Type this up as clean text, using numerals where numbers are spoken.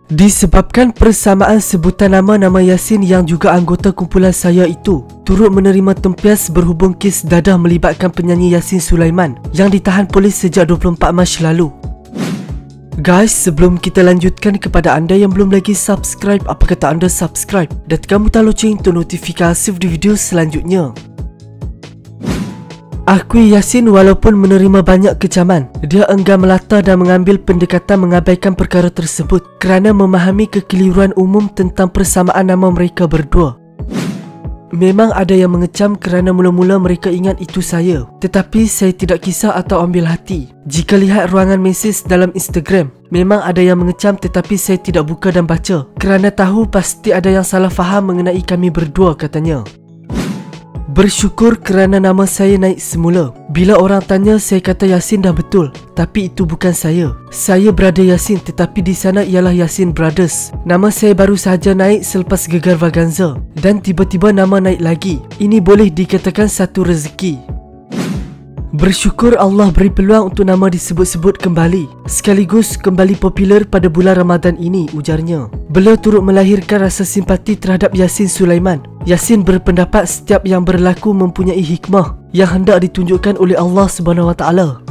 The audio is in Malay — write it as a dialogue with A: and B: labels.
A: Disebabkan persamaan sebutan nama Yasin yang juga anggota kumpulan saya itu turut menerima tempias berhubung kes dadah melibatkan penyanyi Yasin Sulaiman yang ditahan polis sejak 24 Mac lalu. Guys, sebelum kita lanjutkan, kepada anda yang belum lagi subscribe, apa kata anda subscribe dan tekan butang loceng untuk notifikasi di video selanjutnya. Akui Yasin walaupun menerima banyak kecaman, dia enggan melata dan mengambil pendekatan mengabaikan perkara tersebut kerana memahami kekeliruan umum tentang persamaan nama mereka berdua. Memang ada yang mengecam kerana mula-mula mereka ingat itu saya, tetapi saya tidak kisah atau ambil hati. Jika lihat ruangan mesej dalam Instagram, memang ada yang mengecam tetapi saya tidak buka dan baca kerana tahu pasti ada yang salah faham mengenai kami berdua, katanya. Bersyukur kerana nama saya naik semula. Bila orang tanya, saya kata Yasin dah betul, tapi itu bukan saya. Saya brother Yasin, tetapi di sana ialah Yasin Brothers. Nama saya baru sahaja naik selepas gegar Vaganza dan tiba-tiba nama naik lagi. Ini boleh dikatakan satu rezeki. Bersyukur Allah beri peluang untuk nama disebut-sebut kembali, sekaligus kembali popular pada bulan Ramadan ini, ujarnya. Beliau turut melahirkan rasa simpati terhadap Yasin Sulaiman. Yasin berpendapat setiap yang berlaku mempunyai hikmah yang hendak ditunjukkan oleh Allah SWT.